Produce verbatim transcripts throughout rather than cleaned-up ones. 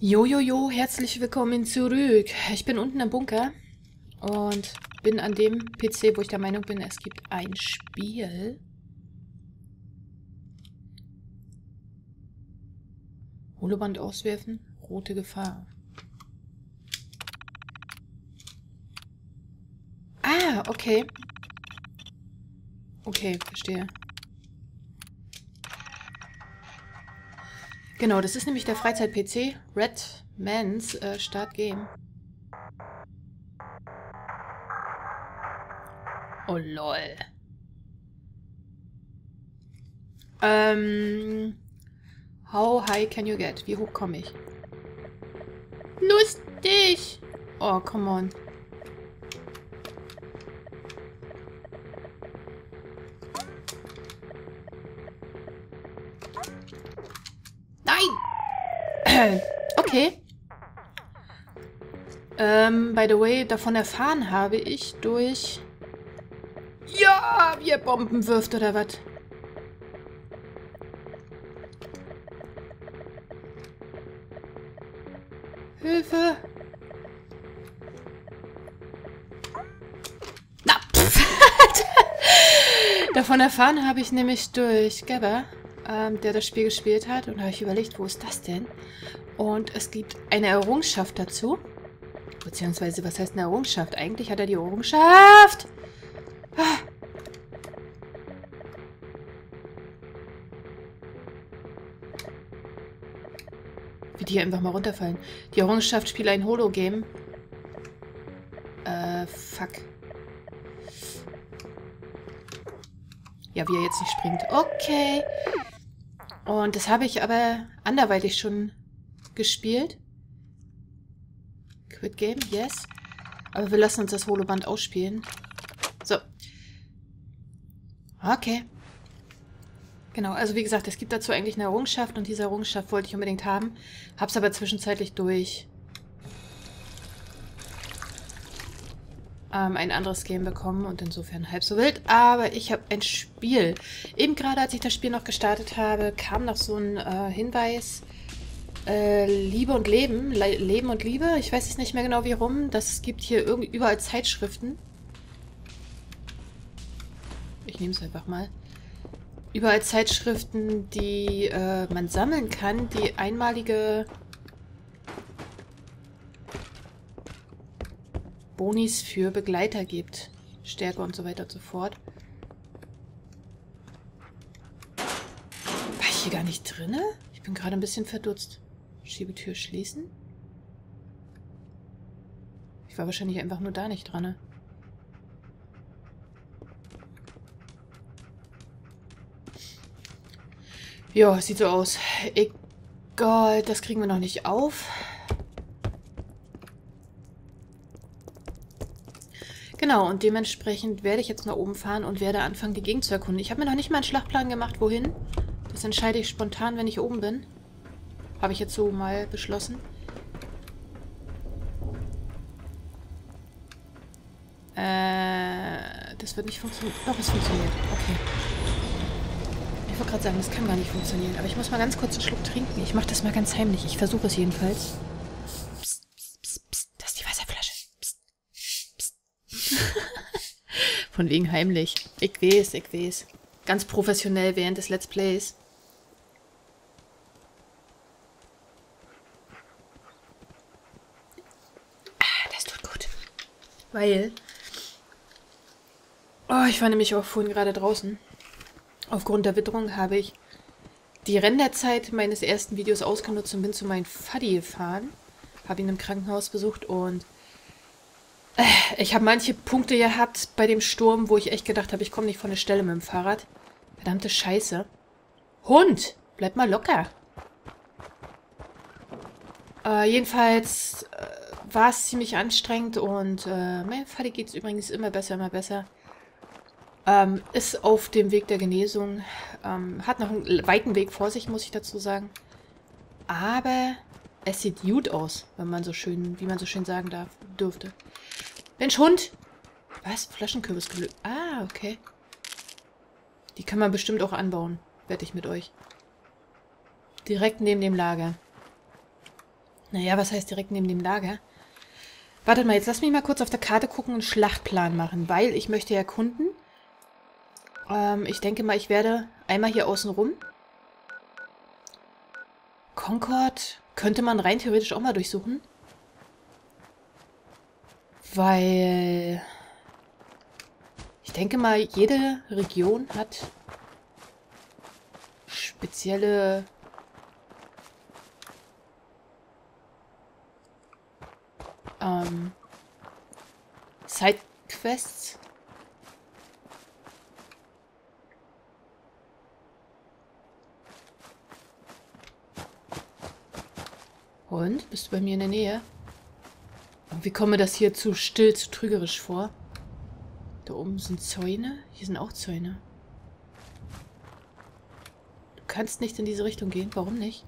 Jojojo, herzlich willkommen zurück. Ich bin unten im Bunker und bin an dem P C, wo ich der Meinung bin, es gibt ein Spiel. Holoband auswerfen, rote Gefahr. Ah, okay. Okay, verstehe. Genau, das ist nämlich der Freizeit-P C. Red Man's äh, Start Game. Oh lol. Ähm. How high can you get? Wie hoch komme ich? Lustig! Oh, come on. Nein! Okay. Ähm, by the way, davon erfahren habe ich durch... Ja, wie er Bomben wirft oder was? Hilfe! Na, davon erfahren habe ich nämlich durch Gabber, ähm, der das Spiel gespielt hat. Und da habe ich überlegt, wo ist das denn? Und es gibt eine Errungenschaft dazu. Beziehungsweise, was heißt eine Errungenschaft? Eigentlich hat er die Errungenschaft. Ah. Wie die hier einfach mal runterfallen. Die Errungenschaft spielt ein Holo-Game. Äh, fuck. Ja, wie er jetzt nicht springt. Okay. Und das habe ich aber anderweitig schon gespielt. Quit Game, yes. Aber wir lassen uns das Holoband ausspielen. So. Okay. Genau, also wie gesagt, es gibt dazu eigentlich eine Errungenschaft und diese Errungenschaft wollte ich unbedingt haben. Hab's aber zwischenzeitlich durch ähm, ein anderes Game bekommen und insofern halb so wild. Aber ich habe ein Spiel. Eben gerade, als ich das Spiel noch gestartet habe, kam noch so ein äh, Hinweis. Äh, Liebe und Leben. Le Leben und Liebe. Ich weiß jetzt nicht mehr genau wie rum. Das gibt hier irgendwie überall Zeitschriften. Ich nehme es einfach mal. Überall Zeitschriften, die äh, man sammeln kann, die einmalige Bonis für Begleiter gibt. Stärke und so weiter und so fort. War ich hier gar nicht drinne? Ich bin gerade ein bisschen verdutzt. Schiebetür schließen? Ich war wahrscheinlich einfach nur da nicht dran. Ja, sieht so aus. Egal, das kriegen wir noch nicht auf. Genau, und dementsprechend werde ich jetzt nach oben fahren und werde anfangen, die Gegend zu erkunden. Ich habe mir noch nicht mal einen Schlachtplan gemacht, wohin. Das entscheide ich spontan, wenn ich oben bin. Habe ich jetzt so mal beschlossen. Äh, das wird nicht funktionieren. Doch, es funktioniert. Okay. Ich wollte gerade sagen, das kann gar nicht funktionieren. Aber ich muss mal ganz kurz einen Schluck trinken. Ich mache das mal ganz heimlich. Ich versuche es jedenfalls. Psst, psst, psst, psst. Das ist die Wasserflasche. Psst, psst. Von wegen heimlich. Ich weiß, ich weiß. Ganz professionell während des Let's Plays. Ah, das tut gut. Weil... Oh, ich war nämlich auch vorhin gerade draußen. Aufgrund der Witterung habe ich die Renderzeit meines ersten Videos ausgenutzt und bin zu meinem Vati gefahren. Habe ihn im Krankenhaus besucht und äh, ich habe manche Punkte gehabt bei dem Sturm, wo ich echt gedacht habe, ich komme nicht von der Stelle mit dem Fahrrad. Verdammte Scheiße. Hund! Bleib mal locker. Äh, jedenfalls äh, war es ziemlich anstrengend und äh, meinem Vati geht es übrigens immer besser, immer besser. Ähm, ist auf dem Weg der Genesung. Ähm, hat noch einen weiten Weg vor sich, muss ich dazu sagen. Aber es sieht gut aus, wenn man so schön, wie man so schön sagen darf, dürfte. Mensch, Hund! Was? Flaschenkürbis gelöst. Ah, okay. Die kann man bestimmt auch anbauen. Wette ich mit euch. Direkt neben dem Lager. Naja, was heißt direkt neben dem Lager? Wartet mal, jetzt lass mich mal kurz auf der Karte gucken und einen Schlachtplan machen, weil ich möchte erkunden. Ähm, ich denke mal, ich werde einmal hier außen rum. Concord könnte man rein theoretisch auch mal durchsuchen. Weil ich denke mal, jede Region hat spezielle ähm, Sidequests. Und? Bist du bei mir in der Nähe? Und wie komme das hier zu still, zu trügerisch vor? Da oben sind Zäune. Hier sind auch Zäune. Du kannst nicht in diese Richtung gehen. Warum nicht?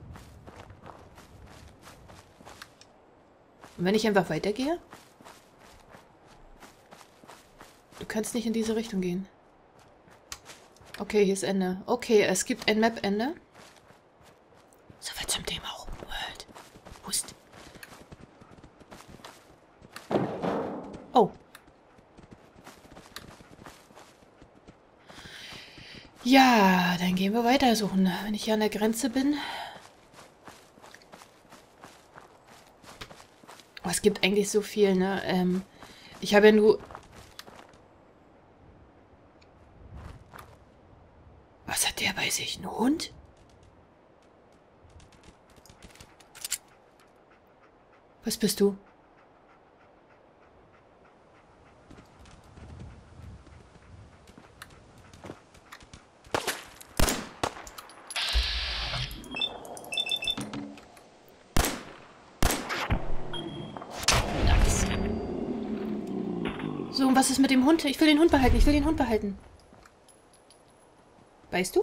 Und wenn ich einfach weitergehe? Du kannst nicht in diese Richtung gehen. Okay, hier ist Ende. Okay, es gibt ein Map-Ende. Soweit zum Thema Open World. Hust. Oh. Ja, dann gehen wir weitersuchen. Wenn ich hier an der Grenze bin. Oh, es gibt eigentlich so viel, ne? Ähm, ich habe ja nur... Was hat der bei sich? Ein Hund? Was bist du? So, und was ist mit dem Hund? Ich will den Hund behalten. Ich will den Hund behalten. Weißt du?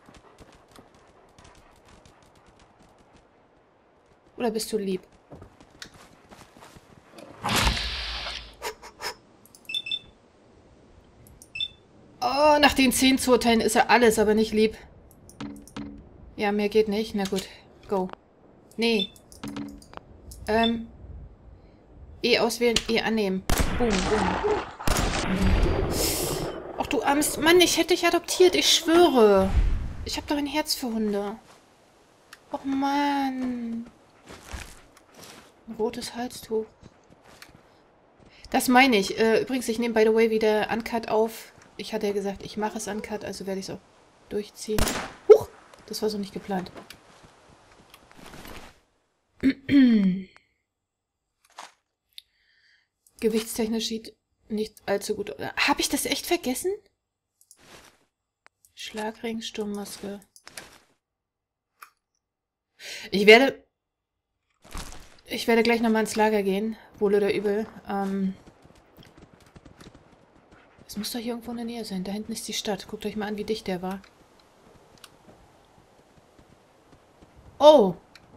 Oder bist du lieb? Oh, nach den zehn zu urteilen ist er alles, aber nicht lieb. Ja, mehr geht nicht. Na gut. Go. Nee. Ähm. E auswählen, E annehmen. Boom, boom. Ach du armes Mann, ich hätte dich adoptiert, ich schwöre. Ich habe doch ein Herz für Hunde. Och Mann. Ein rotes Halstuch. Das meine ich. Äh, übrigens, ich nehme by the way wieder Uncut auf. Ich hatte ja gesagt, ich mache es Uncut, also werde ich es auch durchziehen. Huch! Das war so nicht geplant. Gewichtstechnisch sieht nicht allzu gut aus. Habe ich das echt vergessen? Schlagring, Sturmmaske. Ich werde... Ich werde gleich nochmal ins Lager gehen. Wohl oder übel. Ähm... Es muss doch hier irgendwo in der Nähe sein. Da hinten ist die Stadt. Guckt euch mal an, wie dicht der war. Oh!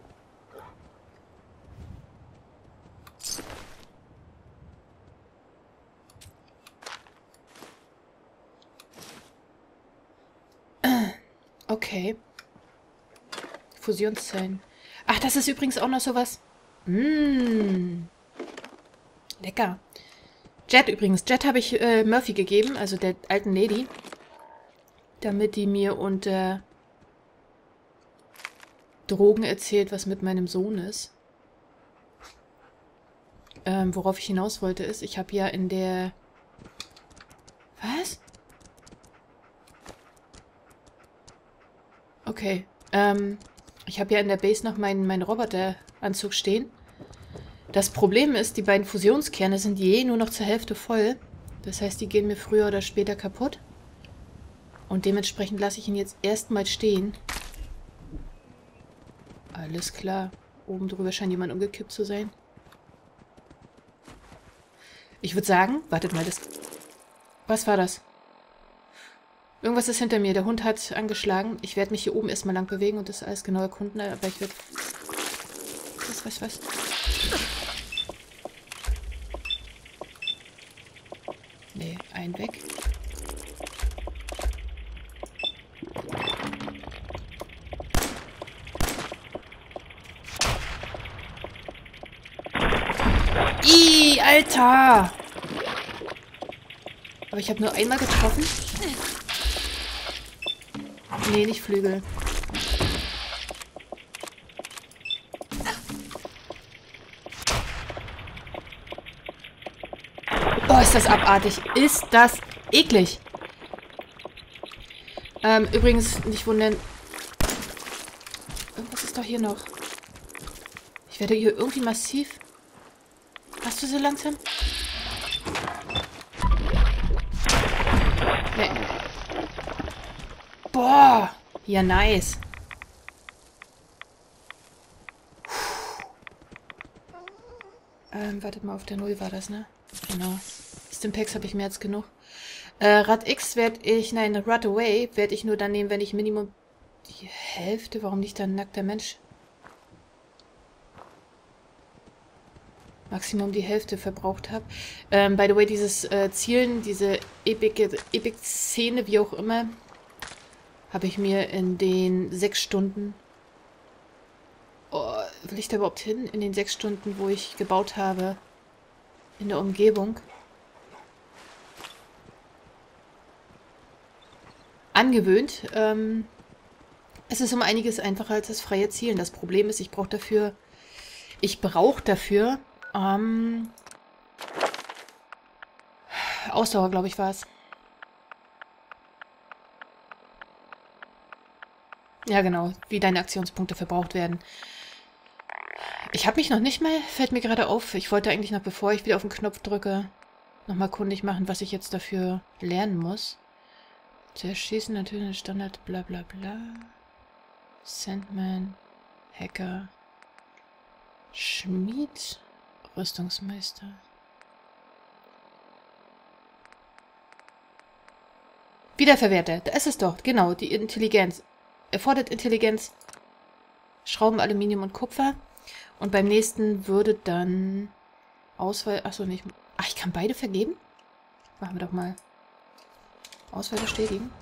Okay. Fusionszellen. Ach, das ist übrigens auch noch sowas. Mmh. Lecker. Jet übrigens. Jet habe ich äh, Murphy gegeben, also der alten Lady. Damit die mir unter Drogen erzählt, was mit meinem Sohn ist. Ähm, worauf ich hinaus wollte ist, ich habe ja in der... Was? Okay. Ähm, ich habe ja in der Base noch meinen, meinen Roboteranzug stehen. Das Problem ist, die beiden Fusionskerne sind je nur noch zur Hälfte voll. Das heißt, die gehen mir früher oder später kaputt. Und dementsprechend lasse ich ihn jetzt erstmal stehen. Alles klar. Oben drüber scheint jemand umgekippt zu sein. Ich würde sagen, wartet mal, das... Was war das? Irgendwas ist hinter mir. Der Hund hat angeschlagen. Ich werde mich hier oben erstmal lang bewegen und das alles genau erkunden, aber ich werde... Was, was, was? Nee, ein weg. Alter! Aber ich habe nur einmal getroffen. Nee, nicht Flügel. Oh, ist das abartig. Ist das eklig. Ähm, übrigens, nicht wundern. Irgendwas ist doch hier noch. Ich werde hier irgendwie massiv... Hast du so langsam? Nee. Boah. Ja, nice. Ähm, wartet mal, auf der Null war das, ne? Genau. Stimpaks habe ich mehr als genug. Äh, Rad X werde ich, nein, Rad Away werde ich nur dann nehmen, wenn ich Minimum die Hälfte, warum nicht dann nackter Mensch? Maximum die Hälfte verbraucht habe. Ähm, by the way, dieses äh, Zielen, diese Epic-Szene, wie auch immer, habe ich mir in den sechs Stunden... Oh, will ich da überhaupt hin? In den sechs Stunden, wo ich gebaut habe, in der Umgebung, angewöhnt. Ähm, es ist um einiges einfacher als das freie Zielen. Das Problem ist, ich brauche dafür... Ich brauche dafür... Ähm, Ausdauer, glaube ich, war es. Ja, genau. Wie deine Aktionspunkte verbraucht werden. Ich habe mich noch nicht mal, fällt mir gerade auf, ich wollte eigentlich noch, bevor ich wieder auf den Knopf drücke, nochmal kundig machen, was ich jetzt dafür lernen muss. Zerschießen, natürlich Standard, bla bla bla. Sandman, Hacker, Schmied, Rüstungsmeister. Wiederverwerter, da ist es doch, genau, die Intelligenz. Erfordert Intelligenz, Schrauben, Aluminium und Kupfer. Und beim nächsten würde dann Auswahl... Achso, nicht... Ach, ich kann beide vergeben? Machen wir doch mal. Auswahl bestätigen.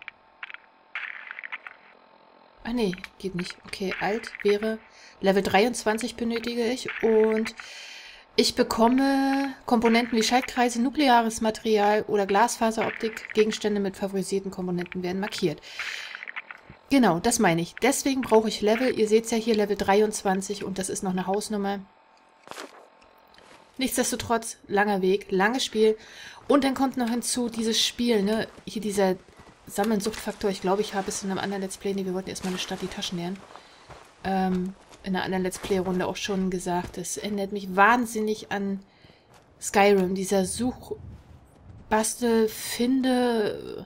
Ah, nee, geht nicht. Okay, Alt wäre... Level dreiundzwanzig benötige ich. Und ich bekomme Komponenten wie Schaltkreise, nukleares Material oder Glasfaseroptik. Gegenstände mit favorisierten Komponenten werden markiert. Genau, das meine ich. Deswegen brauche ich Level. Ihr seht es ja hier, Level dreiundzwanzig und das ist noch eine Hausnummer. Nichtsdestotrotz, langer Weg, langes Spiel. Und dann kommt noch hinzu, dieses Spiel, ne? Hier dieser Sammeln-Suchtfaktor. Ich glaube, ich habe es in einem anderen Let's Play, nee, wir wollten erstmal eine Stadt die Taschen lernen. Ähm, in einer anderen Let's Play-Runde auch schon gesagt. Es erinnert mich wahnsinnig an Skyrim. Dieser Such-, Bastel-, Finde-,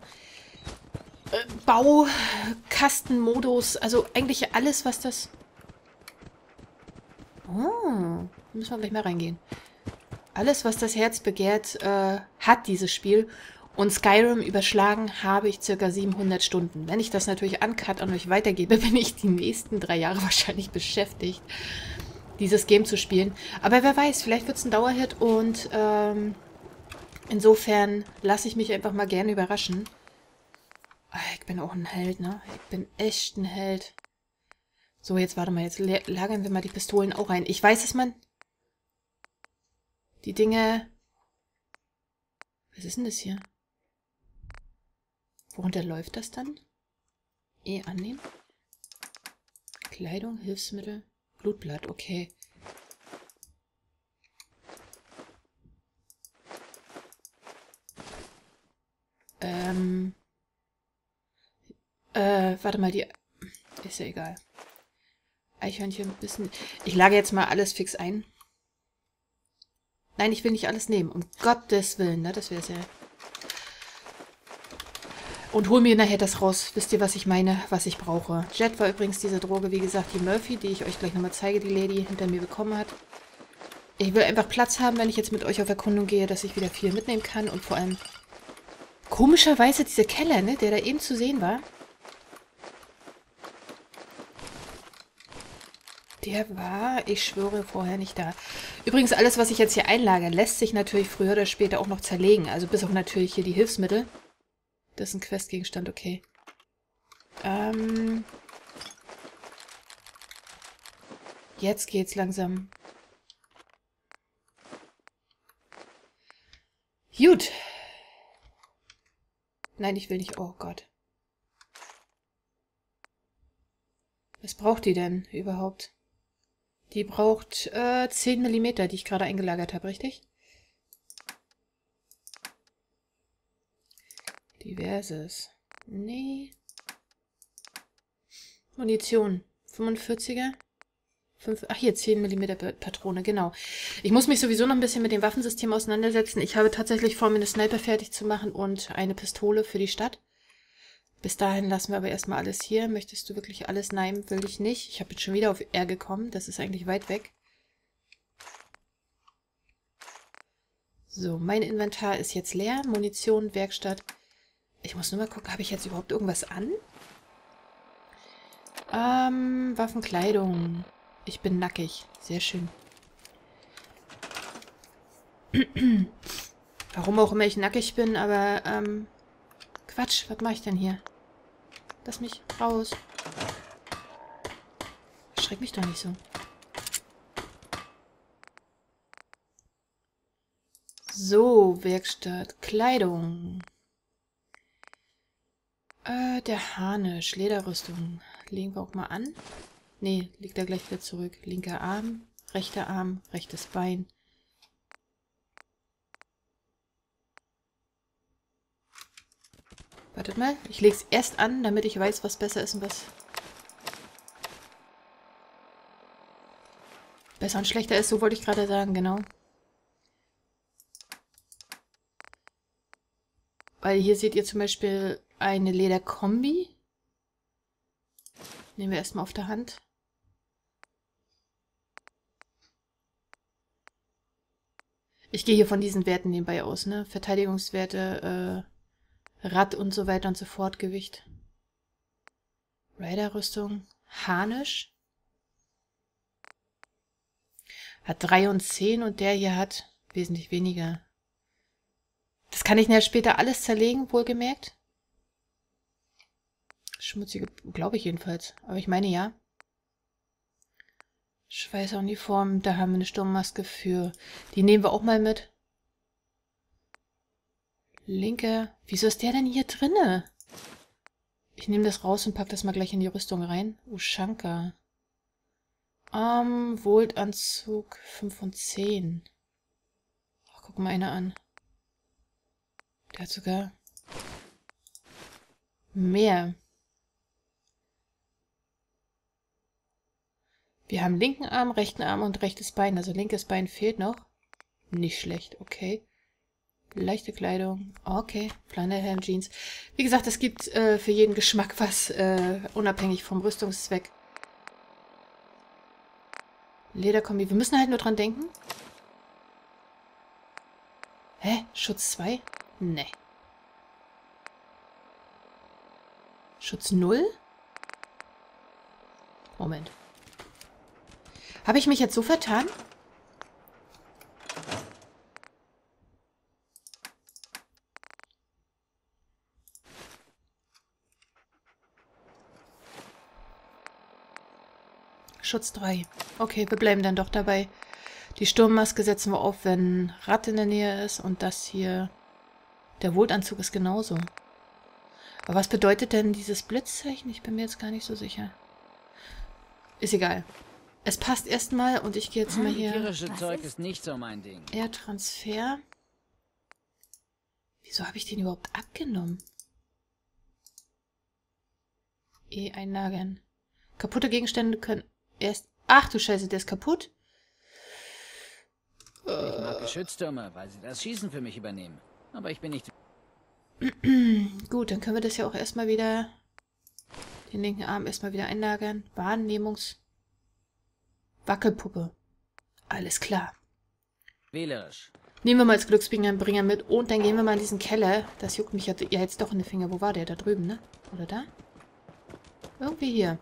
Baukastenmodus, also eigentlich alles, was das... Oh, müssen wir gleich mal reingehen. Alles, was das Herz begehrt, äh, hat dieses Spiel. Und Skyrim überschlagen habe ich circa siebenhundert Stunden. Wenn ich das natürlich uncut an euch weitergebe, bin ich die nächsten drei Jahre wahrscheinlich beschäftigt, dieses Game zu spielen. Aber wer weiß, vielleicht wird es ein Dauerhit und ähm, insofern lasse ich mich einfach mal gerne überraschen. Ich bin auch ein Held, ne? Ich bin echt ein Held. So, jetzt warte mal. Jetzt lagern wir mal die Pistolen auch ein. Ich weiß, dass man die Dinge... Was ist denn das hier? Worunter läuft das dann? E annehmen. Kleidung, Hilfsmittel, Blutblatt, okay. Ähm... Äh, warte mal, die... Ist ja egal. Eichhörnchen ein bisschen... Ich lage jetzt mal alles fix ein. Nein, ich will nicht alles nehmen. Um Gottes Willen, ne? Das wäre es ja. Und hol mir nachher das raus. Wisst ihr, was ich meine? Was ich brauche. Jet war übrigens diese Droge, wie gesagt, die Murphy, die ich euch gleich nochmal zeige, die Lady hinter mir bekommen hat. Ich will einfach Platz haben, wenn ich jetzt mit euch auf Erkundung gehe, dass ich wieder viel mitnehmen kann. Und vor allem... Komischerweise dieser Keller, ne? Der da eben zu sehen war. Der war, ich schwöre, vorher nicht da. Übrigens, alles, was ich jetzt hier einlagere, lässt sich natürlich früher oder später auch noch zerlegen. Also bis auf natürlich hier die Hilfsmittel. Das ist ein Questgegenstand, okay. Ähm. Jetzt geht's langsam. Gut. Nein, ich will nicht. Oh Gott. Was braucht die denn überhaupt? Die braucht äh, zehn Millimeter, die ich gerade eingelagert habe, richtig? Diverses. Nee. Munition. fünfundvierziger. fünf, ach hier, zehn Millimeter Patrone, genau. Ich muss mich sowieso noch ein bisschen mit dem Waffensystem auseinandersetzen. Ich habe tatsächlich vor, mir eine Sniper fertig zu machen und eine Pistole für die Stadt. Bis dahin lassen wir aber erstmal alles hier. Möchtest du wirklich alles? Nein, will ich nicht. Ich habe jetzt schon wieder auf R gekommen. Das ist eigentlich weit weg. So, mein Inventar ist jetzt leer. Munition, Werkstatt. Ich muss nur mal gucken, habe ich jetzt überhaupt irgendwas an? Ähm, Waffenkleidung. Ich bin nackig. Sehr schön. Warum auch immer ich nackig bin, aber, ähm... Quatsch, was mache ich denn hier? Lass mich raus. Schreck mich doch nicht so. So, Werkstatt. Kleidung. Äh, der Harnisch. Lederrüstung. Legen wir auch mal an. Nee, liegt er gleich wieder zurück. Linker Arm, rechter Arm, rechtes Bein. Wartet mal, ich lege es erst an, damit ich weiß, was besser ist und was besser und schlechter ist. So wollte ich gerade sagen, genau. Weil hier seht ihr zum Beispiel eine Lederkombi. Nehmen wir erstmal auf der Hand. Ich gehe hier von diesen Werten nebenbei aus, ne? Verteidigungswerte, äh, Rad und so weiter und so fort, Gewicht. Raider-Rüstung. Harnisch. Hat drei und zehn und der hier hat wesentlich weniger. Das kann ich ja später alles zerlegen, wohlgemerkt. Schmutzige, glaube ich jedenfalls. Aber ich meine ja. Schweißeruniform, da haben wir eine Sturmmaske für. Die nehmen wir auch mal mit. Linke. Wieso ist der denn hier drinne? Ich nehme das raus und pack das mal gleich in die Rüstung rein. Ushanka. Ähm, Voltanzug fünf und zehn. Ach, guck mal einer an. Der hat sogar mehr. Wir haben linken Arm, rechten Arm und rechtes Bein. Also linkes Bein fehlt noch. Nicht schlecht, okay. Leichte Kleidung, okay. Flanellhemd, Jeans. Wie gesagt, es gibt äh, für jeden Geschmack was, äh, unabhängig vom Rüstungszweck. Lederkombi. Wir müssen halt nur dran denken. Hä? Schutz zwei? Nee. Schutz null? Moment. Habe ich mich jetzt so vertan? Schutz drei. Okay, wir bleiben dann doch dabei. Die Sturmmaske setzen wir auf, wenn Rad in der Nähe ist. Und das hier... Der Voltanzug ist genauso. Aber was bedeutet denn dieses Blitzzeichen? Ich bin mir jetzt gar nicht so sicher. Ist egal. Es passt erstmal und ich gehe jetzt mal hier... Tierische Zeug ist nicht so mein Ding. Air-Transfer. Wieso habe ich den überhaupt abgenommen? E einlagern. Kaputte Gegenstände können erst... Ach du Scheiße, der ist kaputt. Ich mag Geschütztürme, weil sie das Schießen für mich übernehmen. Aber ich bin nicht... Gut, dann können wir das ja auch erstmal wieder... Den linken Arm erstmal wieder einlagern. Wahrnehmungs... Wackelpuppe. Alles klar. Wählerisch. Nehmen wir mal als Glücksbringer mit und dann gehen wir mal in diesen Keller. Das juckt mich ja jetzt doch in den Finger. Wo war der? Da drüben, ne? Oder da? Irgendwie hier.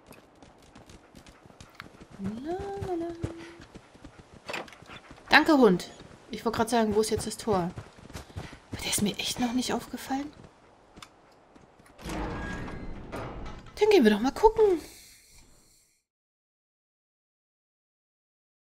Lalala. Danke, Hund. Ich wollte gerade sagen, wo ist jetzt das Tor? Aber der ist mir echt noch nicht aufgefallen. Dann gehen wir doch mal gucken.